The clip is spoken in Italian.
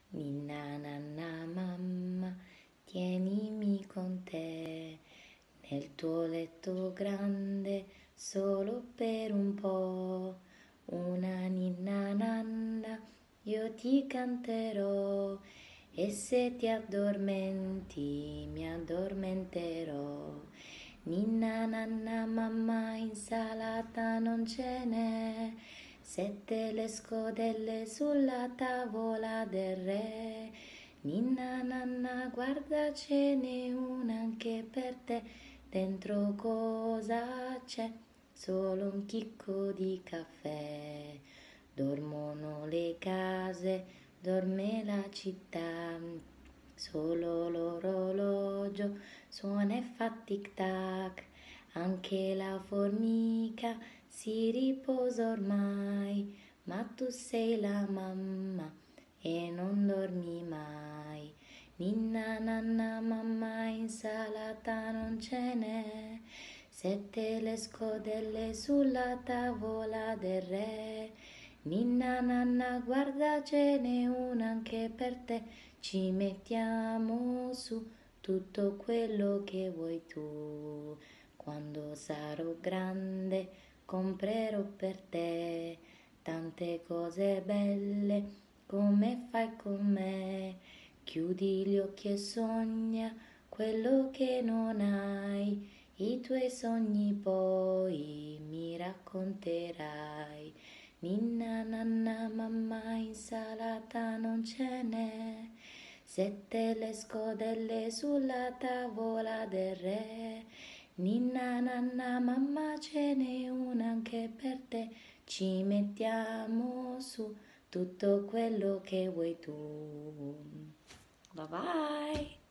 Ninna nanna mamma, tienimi con te nel tuo letto grande solo per un po'. Una ninna nanna io ti canterò e se ti addormenti mi addormenterò. Ninna nanna mamma insalata non ce n'è, 7 le scodelle sulla tavola del re. Ninna nanna guarda ce n'è una anche per te, dentro cosa c'è? Solo un chicco di caffè. Dormono le case, dorme la città, solo l'orologio suona e fa tic tac. Anche la formica si riposa ormai, ma tu sei la mamma e non dormi mai. Ninna nanna mamma insalata non ce n'è, 7 le scodelle sulla tavola del re. Ninna nanna guarda ce n'è una anche per te, ci mettiamo su tutto quello che vuoi tu. Quando sarò grande comprerò per te tante cose belle, come fai con me. Chiudi gli occhi e sogna quello che non hai, i tuoi sogni poi mi racconterai. Ninna nanna mamma insalata non ce n'è, 7 le scodelle sulla tavola del re. Ninna nanna mamma ce n'è una anche per te, ci mettiamo su tutto quello che vuoi tu. Bye bye!